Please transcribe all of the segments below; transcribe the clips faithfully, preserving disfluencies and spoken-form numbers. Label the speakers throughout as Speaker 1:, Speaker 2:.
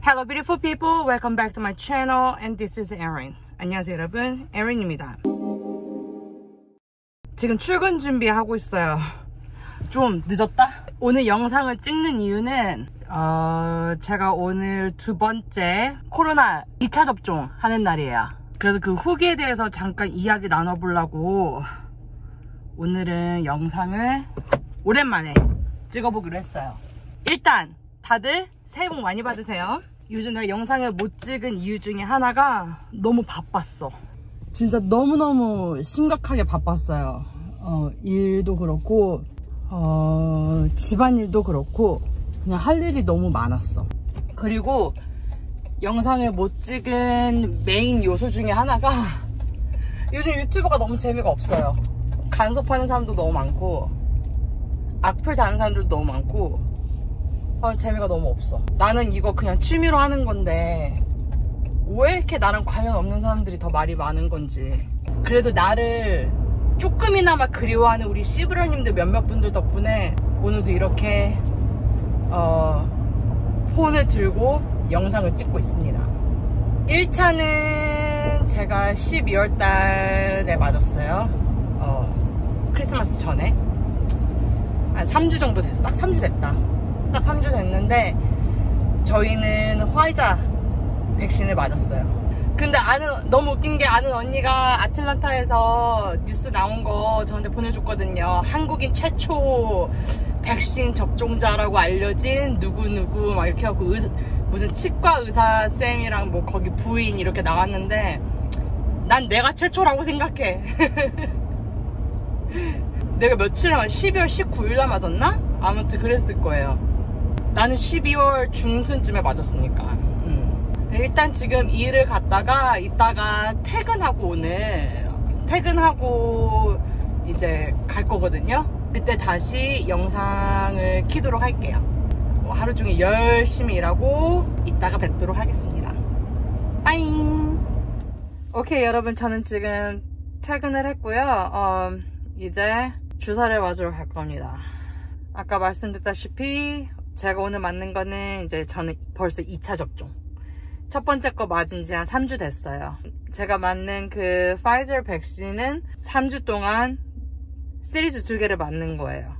Speaker 1: Hello beautiful people, welcome back to my channel and this is Erin. 안녕하세요 여러분, Erin입니다. 지금 출근 준비하고 있어요. 좀 늦었다? 오늘 영상을 찍는 이유는 어, 제가 오늘 두 번째 코로나 이 차 접종 하는 날이에요. 그래서 그 후기에 대해서 잠깐 이야기 나눠보려고 오늘은 영상을 오랜만에 찍어보기로 했어요. 일단 다들 새해 복 많이 받으세요. 요즘 내가 영상을 못 찍은 이유 중에 하나가 너무 바빴어. 진짜 너무너무 심각하게 바빴어요. 어, 일도 그렇고 어, 집안일도 그렇고 그냥 할 일이 너무 많았어. 그리고 영상을 못 찍은 메인 요소 중에 하나가 요즘 유튜버가 너무 재미가 없어요. 간섭하는 사람도 너무 많고 악플 다는 사람들도 너무 많고 아, 재미가 너무 없어. 나는 이거 그냥 취미로 하는 건데 왜 이렇게 나랑 관련 없는 사람들이 더 말이 많은 건지. 그래도 나를 조금이나마 그리워하는 우리 씨브러님들 몇몇 분들 덕분에 오늘도 이렇게 어, 폰을 들고 영상을 찍고 있습니다. 일 차는 제가 십이월 달에 맞았어요. 어, 크리스마스 전에 한 삼 주 정도 됐어. 딱 삼 주 됐다. 딱 삼 주 됐는데 저희는 화이자 백신을 맞았어요. 근데 아는 너무 웃긴 게 아는 언니가 아틀란타에서 뉴스 나온 거 저한테 보내줬거든요. 한국인 최초 백신 접종자라고 알려진 누구누구 막 이렇게 하고 의사, 무슨 치과 의사 쌤이랑 뭐 거기 부인 이렇게 나왔는데 난 내가 최초라고 생각해. 내가 며칠 십이월 십구일날 맞았나? 아무튼 그랬을 거예요. 나는 십이월 중순쯤에 맞았으니까. 음. 일단 지금 일을 갔다가 이따가 퇴근하고 오늘 퇴근하고 이제 갈 거거든요. 그때 다시 영상을 키도록 할게요. 뭐 하루 종일 열심히 일하고 이따가 뵙도록 하겠습니다. 빠잉. 오케이 여러분, 저는 지금 퇴근을 했고요. 어, 이제 주사를 맞으러 갈 겁니다. 아까 말씀드렸다시피 제가 오늘 맞는 거는 이제 저는 벌써 이 차 접종. 첫 번째 거 맞은 지 한 삼 주 됐어요. 제가 맞는 그 파이저 백신은 삼 주 동안 시리즈 두 개를 맞는 거예요.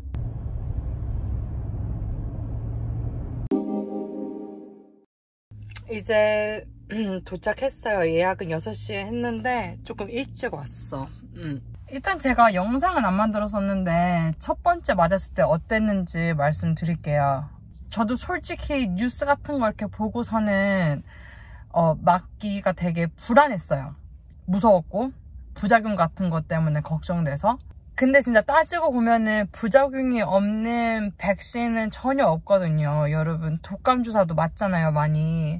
Speaker 1: 이제 도착했어요. 예약은 여섯 시에 했는데 조금 일찍 왔어. 음. 일단 제가 영상은 안 만들었었는데 첫 번째 맞았을 때 어땠는지 말씀드릴게요. 저도 솔직히 뉴스 같은 거 이렇게 보고서는 어, 맞기가 되게 불안했어요. 무서웠고 부작용 같은 것 때문에 걱정돼서. 근데 진짜 따지고 보면은 부작용이 없는 백신은 전혀 없거든요. 여러분 독감 주사도 맞잖아요, 많이.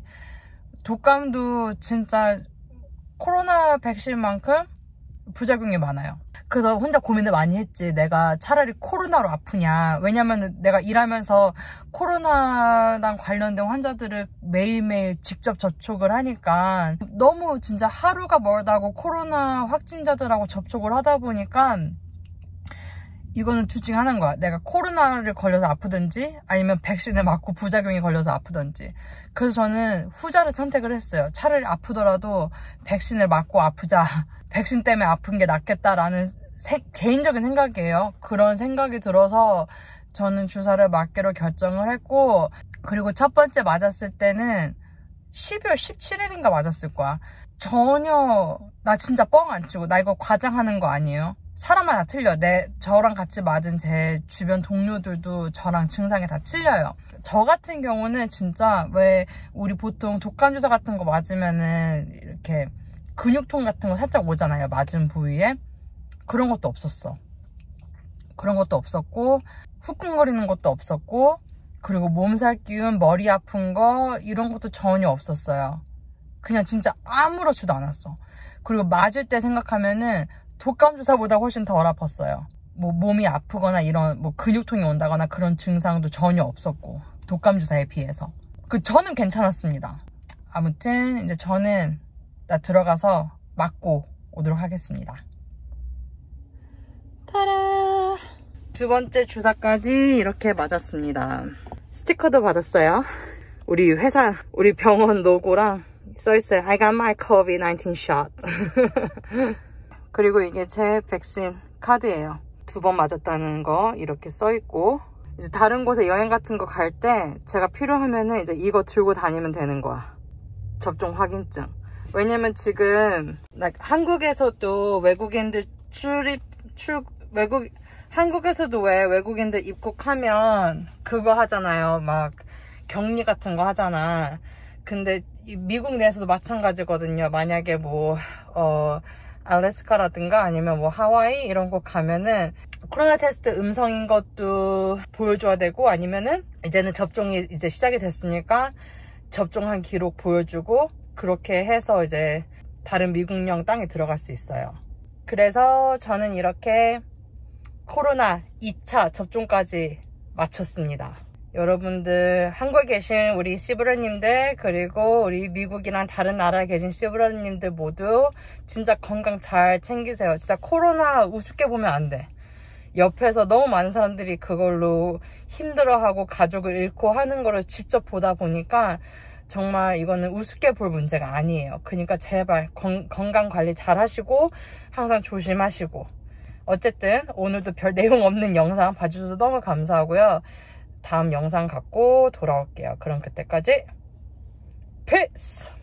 Speaker 1: 독감도 진짜 코로나 백신만큼 부작용이 많아요. 그래서 혼자 고민을 많이 했지. 내가 차라리 코로나로 아프냐. 왜냐면 내가 일하면서 코로나랑 관련된 환자들을 매일매일 직접 접촉을 하니까 너무 진짜 하루가 멀다고 코로나 확진자들하고 접촉을 하다 보니까 이거는 둘 중에 하나인 거야. 내가 코로나를 걸려서 아프든지 아니면 백신을 맞고 부작용이 걸려서 아프든지. 그래서 저는 후자를 선택을 했어요. 차라리 아프더라도 백신을 맞고 아프자. 백신 때문에 아픈 게 낫겠다라는 세, 개인적인 생각이에요. 그런 생각이 들어서 저는 주사를 맞기로 결정을 했고, 그리고 첫 번째 맞았을 때는 십이월 십칠일인가 맞았을 거야. 전혀 나 진짜 뻥 안 치고, 나 이거 과장하는 거 아니에요. 사람마다 틀려. 내 저랑 같이 맞은 제 주변 동료들도 저랑 증상이 다 틀려요. 저 같은 경우는 진짜 왜 우리 보통 독감 주사 같은 거 맞으면은 이렇게 근육통 같은 거 살짝 오잖아요, 맞은 부위에. 그런 것도 없었어. 그런 것도 없었고 후끈거리는 것도 없었고, 그리고 몸살 기운, 머리 아픈 거 이런 것도 전혀 없었어요. 그냥 진짜 아무렇지도 않았어. 그리고 맞을 때 생각하면은 독감 주사보다 훨씬 덜 아팠어요. 뭐 몸이 아프거나 이런 뭐 근육통이 온다거나 그런 증상도 전혀 없었고, 독감 주사에 비해서. 그 저는 괜찮았습니다. 아무튼 이제 저는 나 들어가서 맞고 오도록 하겠습니다. 타라! 두 번째 주사까지 이렇게 맞았습니다. 스티커도 받았어요. 우리 회사, 우리 병원 로고랑 써있어요. I got my 코비드 나인틴 shot. 그리고 이게 제 백신 카드예요. 두 번 맞았다는 거 이렇게 써있고, 이제 다른 곳에 여행 같은 거 갈 때 제가 필요하면은 이제 이거 들고 다니면 되는 거야. 접종 확인증. 왜냐면 지금 like, 한국에서도 외국인들 출입 출 외국 한국에서도 왜 외국인들 입국하면 그거 하잖아요. 막 격리 같은 거 하잖아. 근데 미국 내에서도 마찬가지거든요. 만약에 뭐 어 알래스카라든가 아니면 뭐 하와이 이런 곳 가면은 코로나 테스트 음성인 것도 보여줘야 되고, 아니면은 이제는 접종이 이제 시작이 됐으니까 접종한 기록 보여주고, 그렇게 해서 이제 다른 미국령 땅에 들어갈 수 있어요. 그래서 저는 이렇게 코로나 이 차 접종까지 마쳤습니다. 여러분들, 한국에 계신 우리 씨브러님들, 그리고 우리 미국이랑 다른 나라에 계신 씨브러님들 모두 진짜 건강 잘 챙기세요. 진짜 코로나 우습게 보면 안 돼. 옆에서 너무 많은 사람들이 그걸로 힘들어하고 가족을 잃고 하는 거를 직접 보다 보니까 정말 이거는 우습게 볼 문제가 아니에요. 그러니까 제발 건, 건강 관리 잘 하시고 항상 조심하시고. 어쨌든 오늘도 별 내용 없는 영상 봐주셔서 너무 감사하고요. 다음 영상 갖고 돌아올게요. 그럼 그때까지 피스!